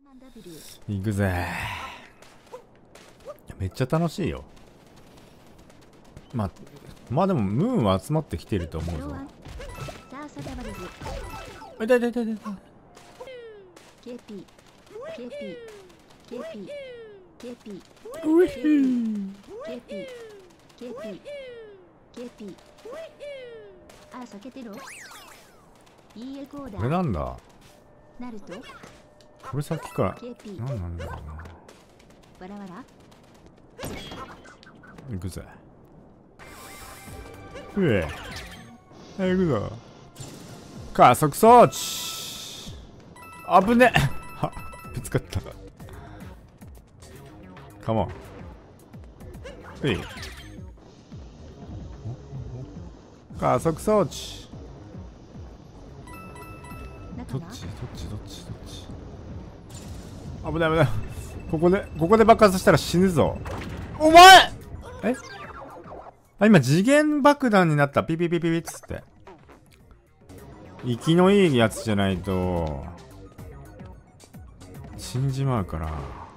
行くぜ。めっちゃ楽しいよ。まあでもムーンは集まってきてると思うぞ。痛い痛い痛い痛い。 KP KP KP KP うひ KP KP KP あ、避けてろ。いいエコーだ。 これなんだ。 ナルトこれさっきから KP 何なんだろうな。 わらわら行くぜ。うえ行くぞ。加速装置危ねはぶつかった。カモン。うい加速装置。どっち危ない危ない。ここで爆発したら死ぬぞ。お前えあ、今次元爆弾になった。ピピピピピっつって。生きのいいやつじゃないと死んじまうから。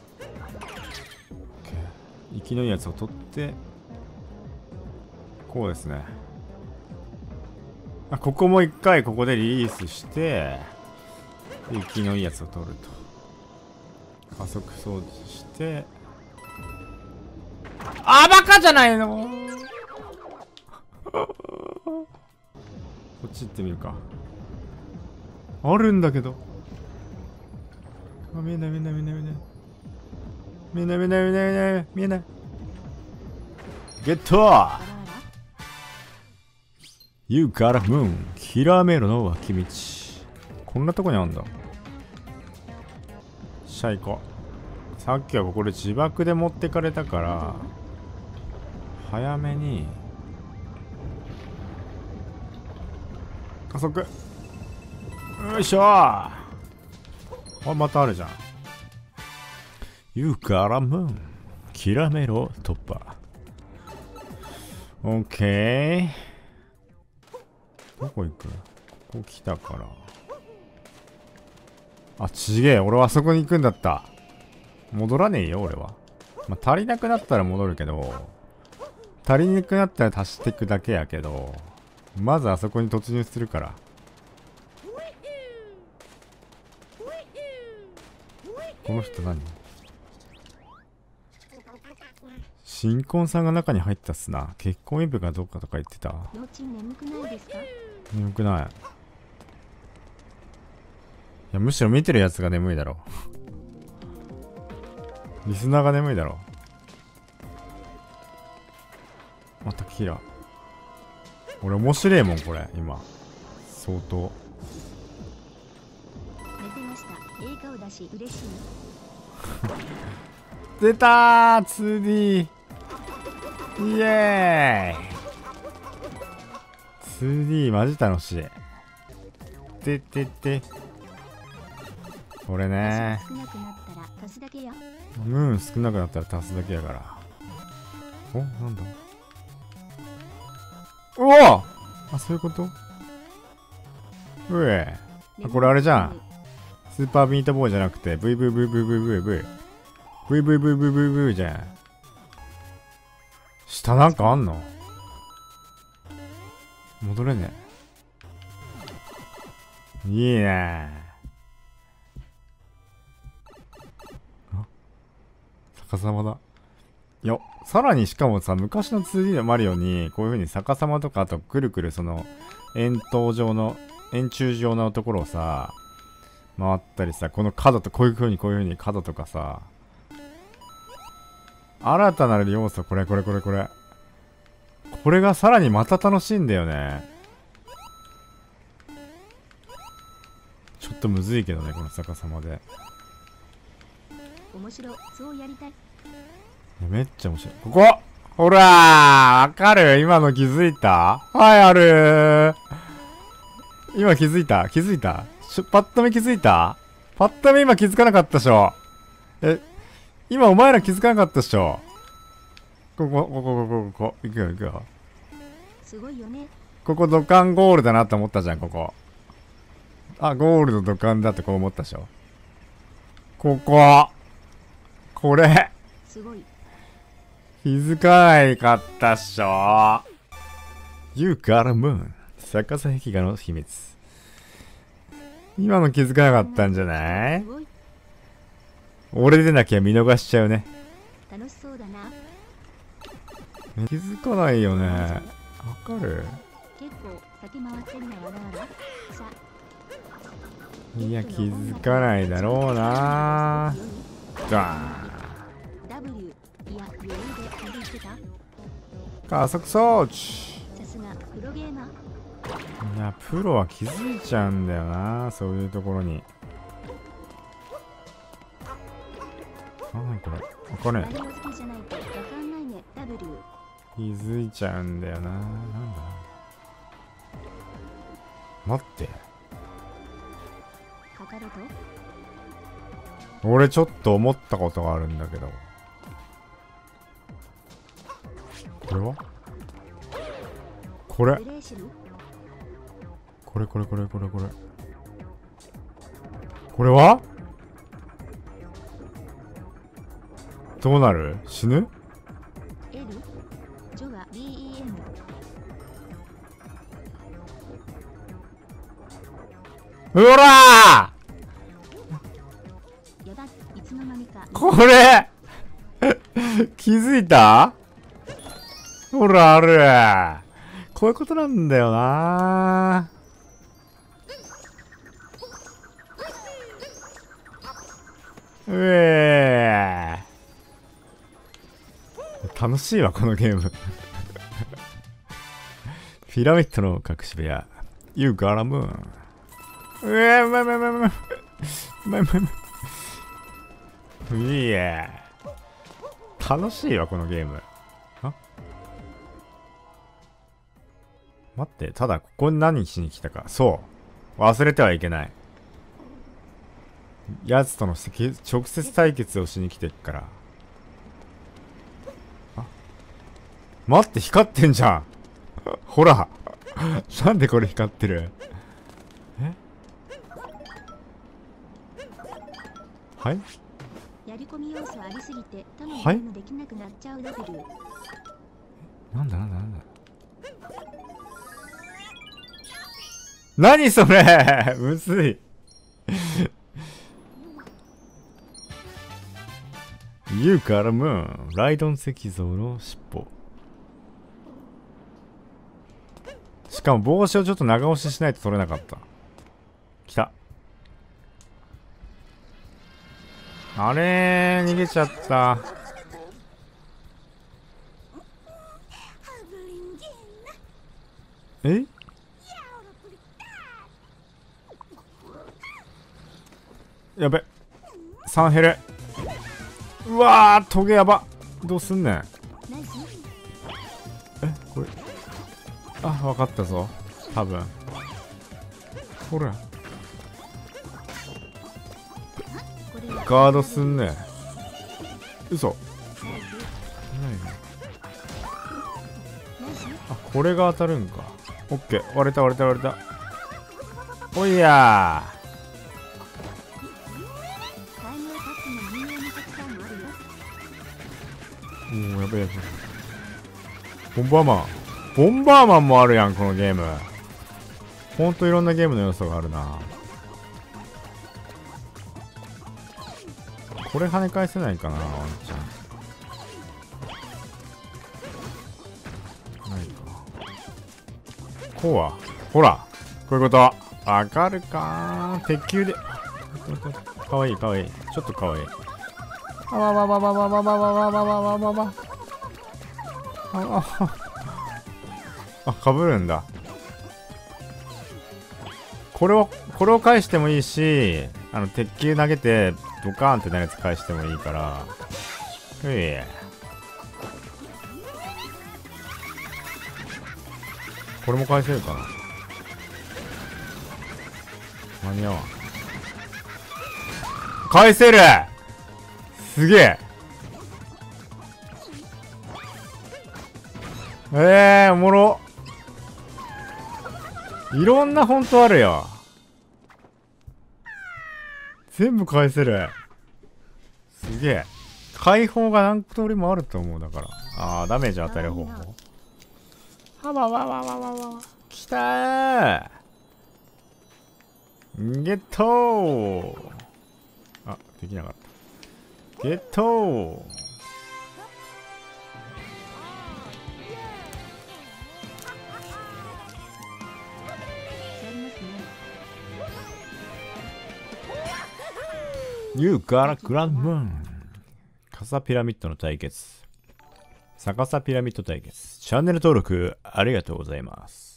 生きのいいやつを取ってこうですね。あ、ここも一回ここでリリースして生きのいいやつを取ると。加速装置してバカじゃないのこっち行ってみるか。あるんだけど。見えない見えない見えない見えない見えない見えない見えない見えない。ゲットユーカラムーンキラーメロの脇道。こんなとこにあるんだ。シャイコ。さっきはここで自爆で持ってかれたから早めに加速。よいしょー。あ、またあるじゃん。ユーカラムーンキラメロ突破。オッケー。どこ行く？ここ来たから。あ、ちげえ。俺はあそこに行くんだった。戻らねえよ、俺は。まあ、足りなくなったら戻るけど、足りなくなったら足していくだけやけど、まずあそこに突入するから。この人何？新婚さんが中に入ったっすな。結婚イブかどうかとか言ってた。 幼稚眠くないですか？ 眠くない。いや、むしろ見てるやつが眠いだろ。リスナーが眠いだろ。またキラー。俺面白いもんこれ今。相当。 寝てました。いい顔だし嬉しい。 出たー 2D。 イエーイ 2D マジ楽しい。これね。 少なくなったら足すだけや。 ムーン少なくなったら足すだけやから。お、なんだ。うわあ、そういうこと。うえ。あ、これあれじゃん。スーパーミートボーイじゃなくて VVVVVVVVVVVV じゃん。下なんかあんの？戻れねえ。いいね。あ、逆さまだ。いや、さらにしかもさ、昔の 2D のマリオにこういう風に逆さまとか、あとくるくるその円筒状の円柱状のところをさ回ったりさ、この角とこういう風に角とかさ、新たなる要素。これがさらにまた楽しいんだよね。ちょっとむずいけどね、この逆さまで。 面白そうやりたい。 めっちゃ面白い。ここほらー、わかる？今の気づいた？はい、あるー。今気づいたパッと見気づいた？パッと見今気づかなかったでしょ。今お前ら気づかなかったでしょ。ここ。行くよ。 すごいよね。 ここ土管ゴールだなって思ったじゃん、ここ。あ、ゴールド土管だってこう思ったでしょ。 ここ。これ。 すごい。 気づかないかったっしょ。You got a moon。逆さ壁画の秘密。今の気づかなかったんじゃない？俺でなきゃ見逃しちゃうね。 楽しそうだな。 気づかないよね。わかる？ 結構先回ってんなわなら。さ。 いや、気づかないだろうな。ダーン。 W いや余裕で歩いてた。 加速装置。 さすがプロゲーマー。 いや、プロは気づいちゃうんだよな、そういうところに。なんこれ、わかんねえ。 何を好きじゃないとわかんないね。W。 気づいちゃうんだよな。なんだ。待って。 測ると。 俺ちょっと思ったことがあるんだけど。これは？これ。 ブレーシル。 これ。これは？どうなる？死ぬ？ L。ジョが BEM。 うらー！ やばいつの間にか。 これ気づいた？ほらある。こういうことなんだよな。うえー。楽しいわこのゲームピラミッドの隠し部屋 You got a moon。 うえー、うまい。いいえ。楽しいわこのゲーム。あ、待って、ただここに何しに来たか。そう忘れてはいけない。奴との直接対決をしに来てっから。あ、待って、光ってんじゃんほらなんでこれ光ってる？え？はい？ やり込み要素ありすぎて他のゲはいームできなくなっちゃう W。 なんだ何それむずいYou got a moon。ライドン石像の尻尾。しかも帽子をちょっと長押ししないと取れなかった。来た。あれー、逃げちゃった。え？やべ。3減る。うわー、トゲやば。どうすんねん。 ナイス。 え、これ。あ、わかったぞ。多分。ほら。ガードすんね。嘘。あ、これが当たるんか。オッケー。割れた。おいやタイムアタックの人間のたくさんもあるよ。 ー。もうやべえ。ボンバーマンもあるやん、このゲーム。ほんといろんなゲームの要素があるな。これ跳ね返せないかな、ワンちゃん。ないか。こうはほら、こういうこと。わかるかー。鉄球で。かわいい。ちょっとかわいい。あわわわわわわわわわわわわわ。あ、かぶるんだ。これを返してもいいし、鉄球投げてドカーンってなるやつ返してもいいから。これも返せるかな。間に合わん。返せる。すげえ。おもろ。いろんなフォントあるよ。全部返せる。 すげえ。解放が何通りもあると思うだから。ああ、ダメージ与える方法。はわわわわわわ。きたー。ゲットー。あ、できなかった。ゲットー。You got a grand moon。笠ピラミッドの対決。逆さピラミッド対決。チャンネル登録ありがとうございます。